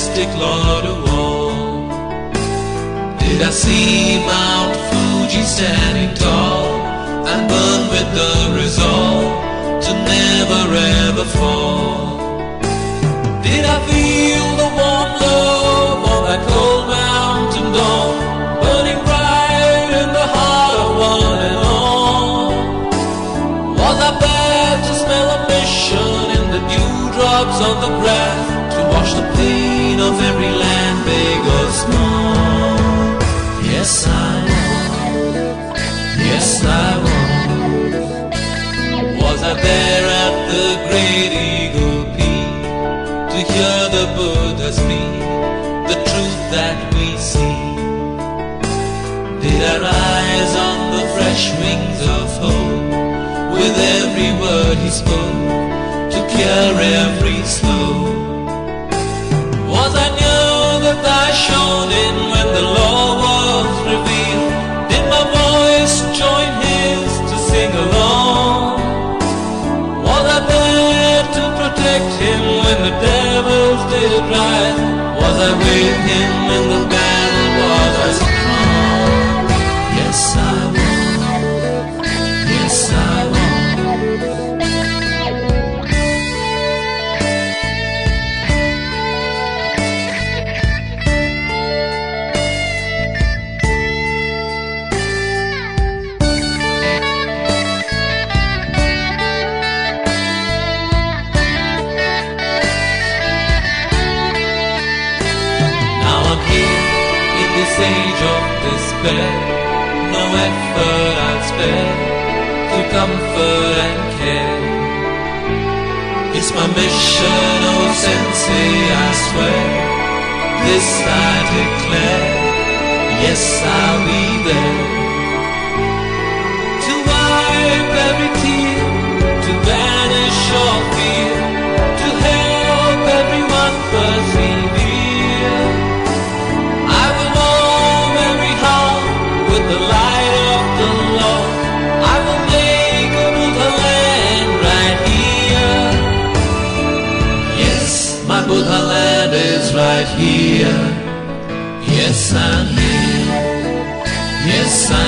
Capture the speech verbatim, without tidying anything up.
majestic Lord of all. Did I see Mount Fuji standing tall and burn with the resolve to never ever fall? Did I feel the warm love of that cold mountain dawn, burning bright in the heart of one and all? Was I bad to smell a mission in the dewdrops on the grass, to wash the pain of every land, big or small? Yes, I was. Yes, I was. Was I there at the great Eagle Peak to hear the Buddha speak the truth that we see? Did I rise on the fresh wings of hope with every word he spoke to cure every slow? Was I near that I shone in when the law was revealed? Did my voice join his to sing along? Was I there to protect him when the devils did rise? Was I with him in the battle? Was I strong? Yes, I was. Yes, I was. Age of despair, no effort I'll spare to comfort and care. It's my mission, oh Sensei, I swear, this I declare, yes, I'll be there to wipe every tear, to banish all fear, to help everyone persevere. With the light of the Lord, I will make a Buddha land right here. Yes, my Buddha land is right here. Yes, I'm here. Yes, I'm